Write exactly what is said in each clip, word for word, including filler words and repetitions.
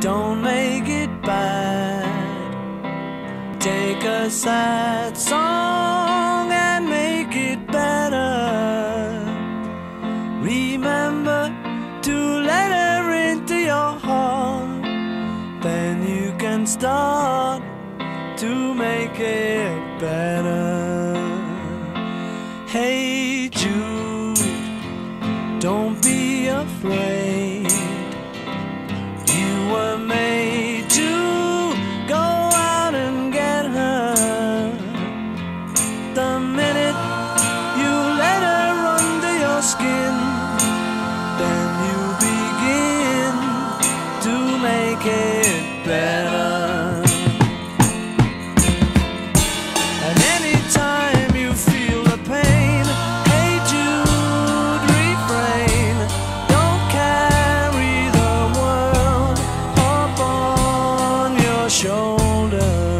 don't make it bad. Take a sad song and make it better. Remember to let her into your heart, then you can start to make it better. Hey Jude, don't be afraid. You were made to go out and get her. The minute you let her under your skin, then you begin to make it better. And anytime you feel the pain, hey Jude, refrain. Don't carry the world up on your shoulders.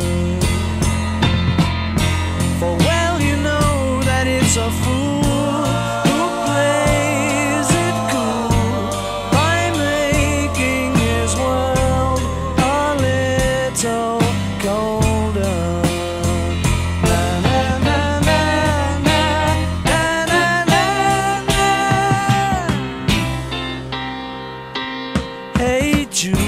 For well you know that it's a fool who plays it cool by making his world a little colder. Na, na, na, na, na, na, na, na, na. Hey Jude,